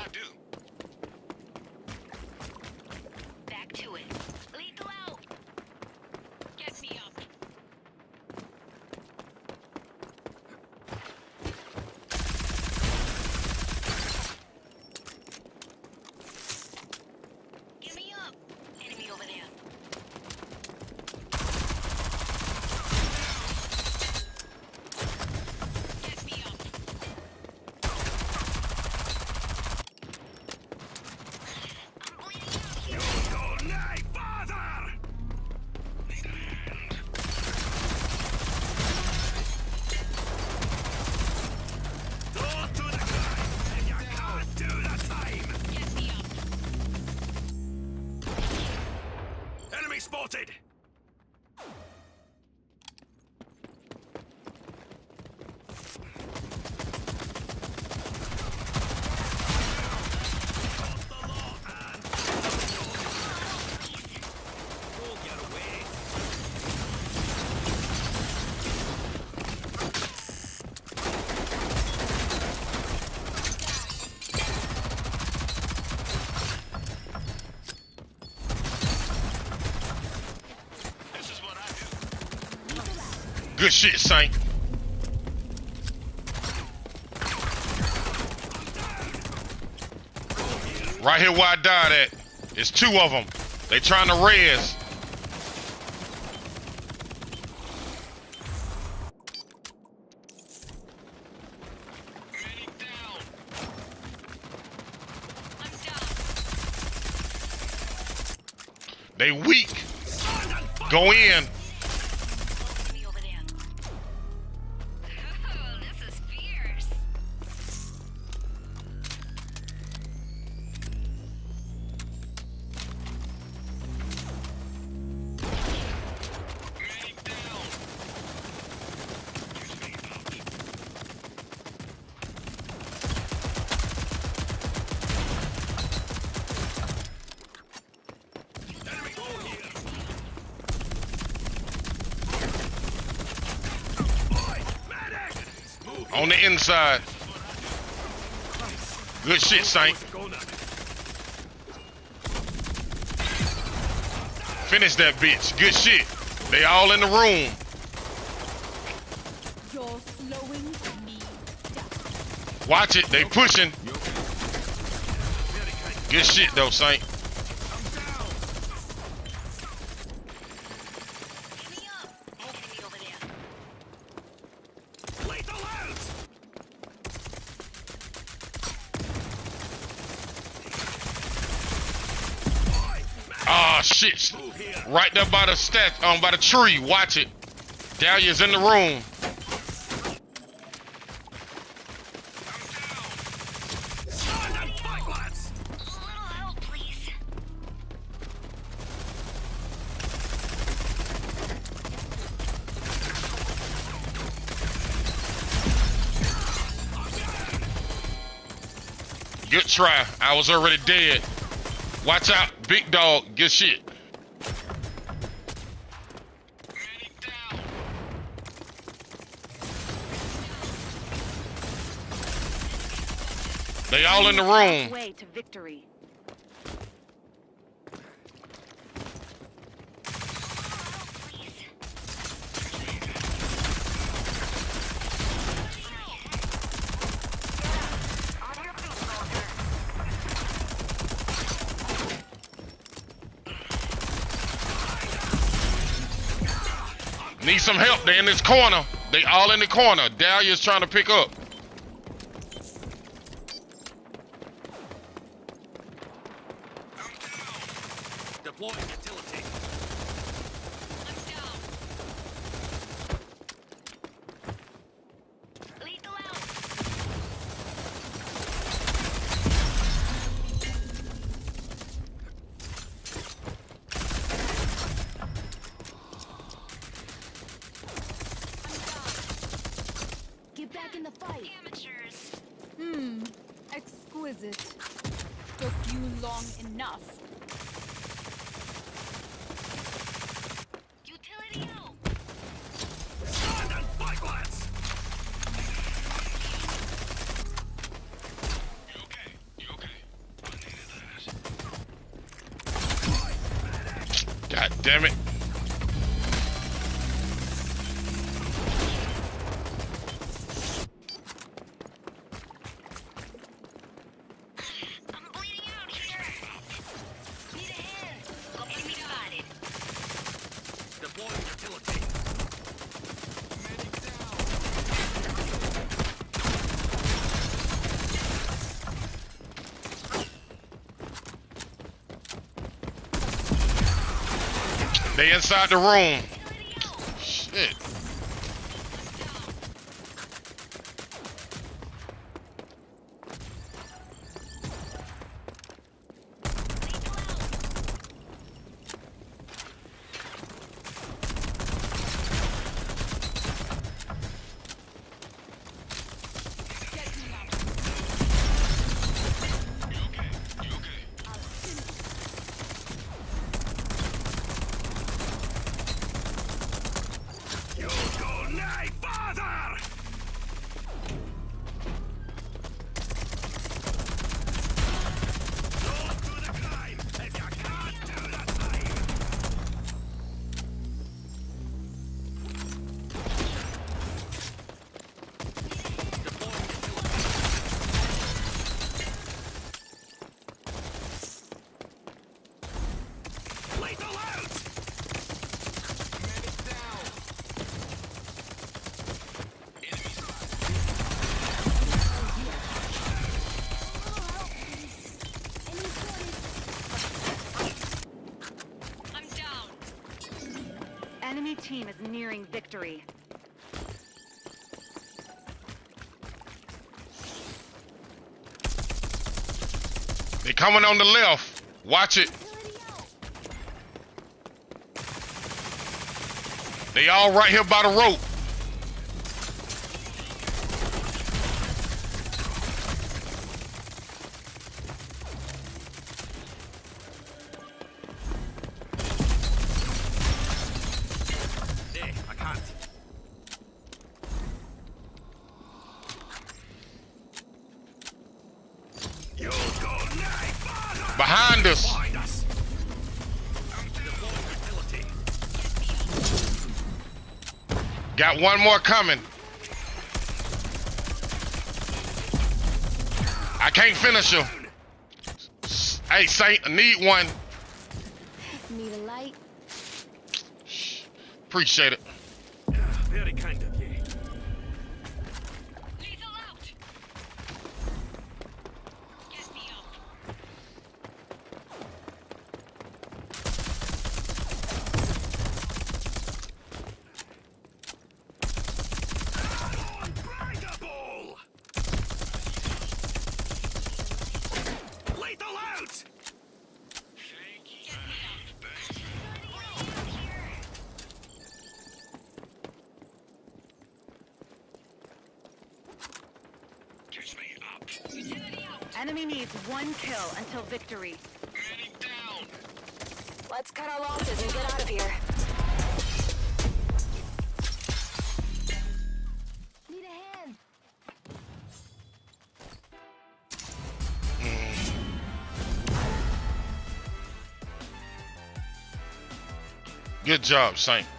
do? Back to it. Lethal out. Get me up. Get me up. Enemy over there. Get me up. I'm bleeding out here. Get me up. Enemy spotted! This is what I do. Good shit, Saint. Right here where I died at. It's two of them. They trying to res. Medic down. I'm down. They weak. Go in. Enemy over there. Oh, this is fierce. Medic down. Enemy go here. Boy, medic! On the inside. Good shit, Saint. Go now. Finish that bitch. Good shit. They all in the room. You're slowing me down. Watch it. They pushing. Good shit, though, Saint. I'm down. Get me up. Enemy over there. Lethal out! Boy, medic! Ah, shit. Move here. Right there by the by the tree. Watch it. Dahlia's in the room. Stand and fight, lads! A little help, please. Good try. I was already dead. Watch out. Big dog. Good shit. Medic down. They all in the room. Way to victory. Need some help. They in this corner. They all in the corner. Dahlia's trying to pick up. Deploying utility. I'm down. Lethal out. Get back in the fight. Amateurs. Exquisite. Took you long enough. Utility out. Stand and fight, lads! You okay? You okay? God damn it. I'm bleeding out here. Need a hand. Enemy spotted. Deploying utility. Medic down. They inside the room. Shit. Get me up. You okay? You okay? I'll finish. You go nay, father! Don't do the crime if you can't do the time! Deploying utility. Lethal out! Medic down! Enemy spotted. Any spotted. I'm down. Enemy team is nearing victory. They coming on the left. Watch it. Utility out. They all right here by the rope. Hey, I can't. You go nay, father! Behind us. Behind us! Deploying utility. Got one more coming. I can't finish him. Hey, Saint, I need one. Need a light. Appreciate it. Very kind of you. Lethal out. Get me up. Unbreakable! Lethal out! Catch me up. Enemy needs one kill until victory. Medic down! Let's cut our losses and get out of here. Need a hand. Good job, Saint.